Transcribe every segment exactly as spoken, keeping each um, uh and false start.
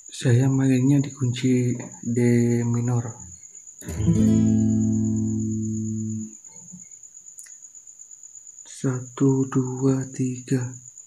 Saya mainnya di kunci D minor. Satu, dua, tiga.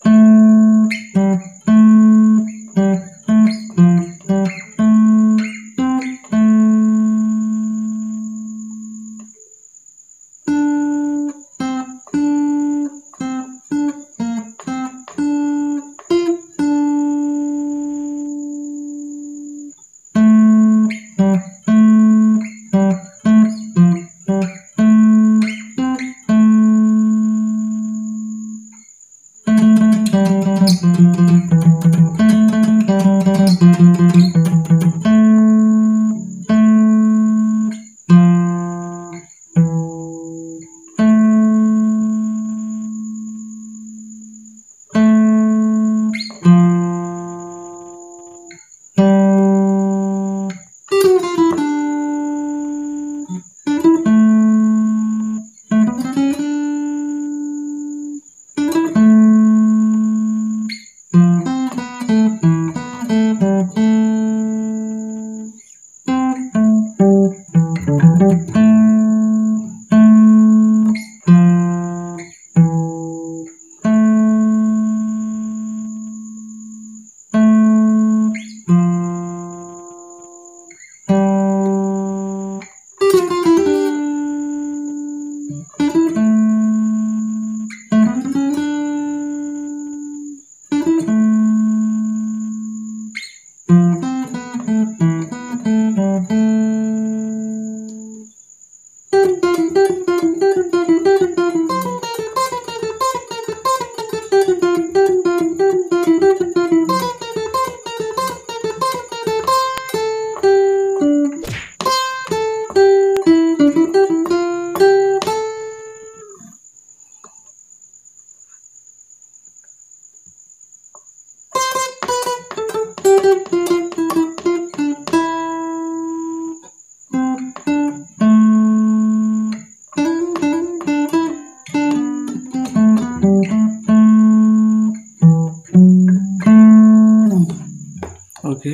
Oke,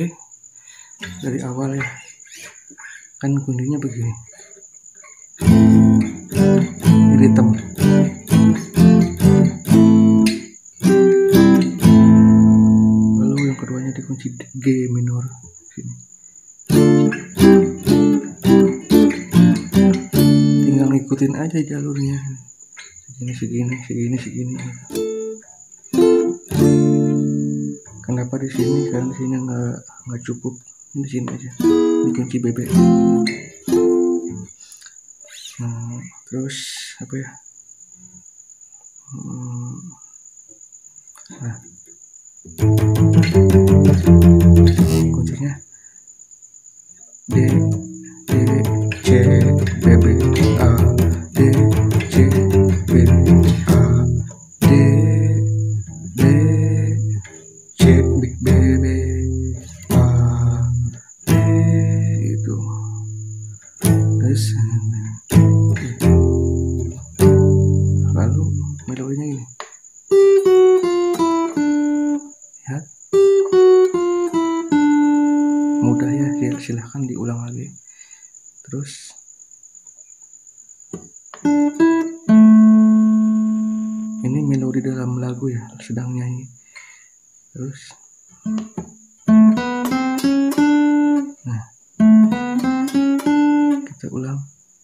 dari awal ya, kan kundinya begini, hitam. Lalu yang keduanya dikunci G minor sini. Tinggal ngikutin aja jalurnya, segini segini segini segini. Kenapa di sini? Karena di sini nggak nggak cukup. Di sini aja, di kunci B B. Hmm, terus apa ya? Hmm, nah, kuncinya D D C B B A D C B A D D C B B A D itu. Terus lalu melodinya ini. Lihat. Mudah ya, silahkan diulang lagi. Terus ini melodi dalam lagu ya, sedang nyanyi. Terus nah, kita ulang.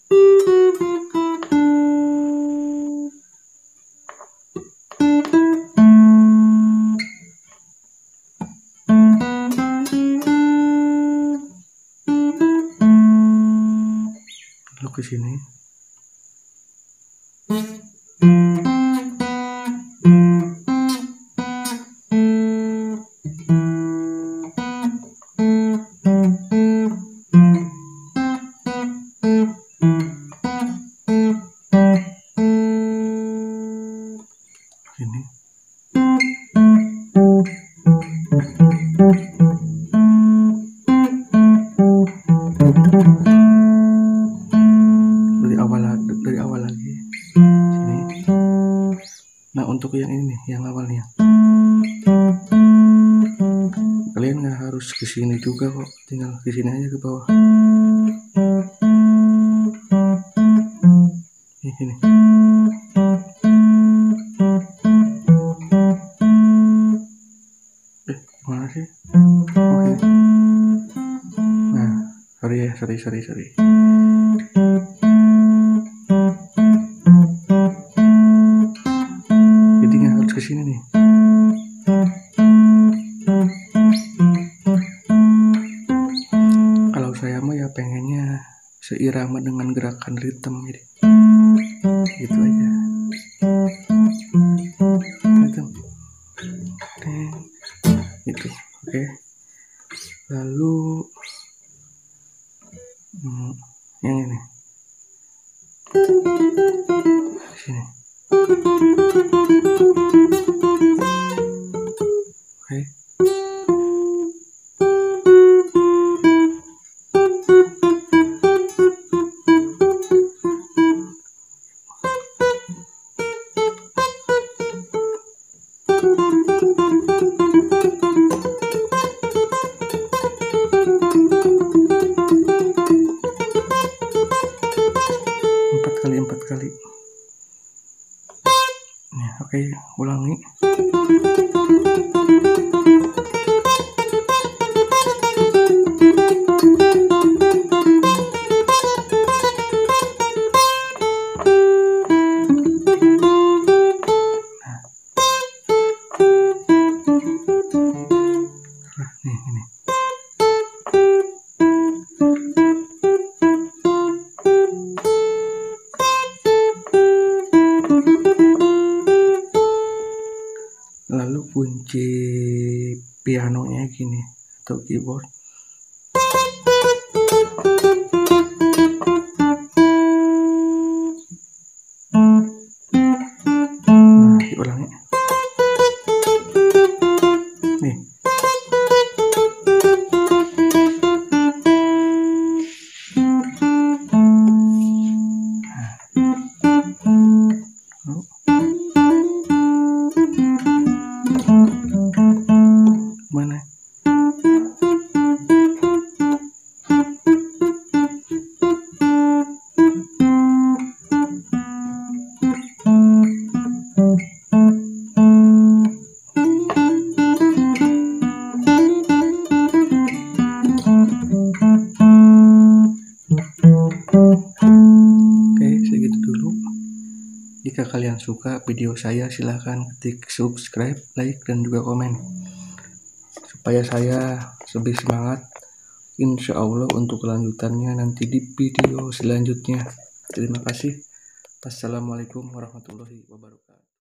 Lalu ke sini. Sini. Dari awal dari awal lagi. Sini. Nah, untuk yang ini nih, yang awalnya. kalian nggak harus kesini juga kok, tinggal kesini aja ke bawah. Nih, ini. Eh, mana sih? Oke. Nah, sorry ya, sorry, sorry, sorry. Jadi nggak harus kesini nih. Kalau saya mah ya pengennya seirama dengan gerakan ritme, jadi gitu aja. Gitu, oke. Lalu hmm, yang ini sini. Oke. Empat kali empat kali. Nih, oke, ulangi. Nah, nih ini. Lalu kunci pianonya gini atau keyboard. Nah, diulangi. Nih. Mana? Oke, segitu dulu. Jika kalian suka video saya, silahkan ketik subscribe, like, dan juga komen supaya saya lebih semangat, insya Allah, untuk kelanjutannya nanti di video selanjutnya. Terima kasih. Wassalamualaikum warahmatullahi wabarakatuh.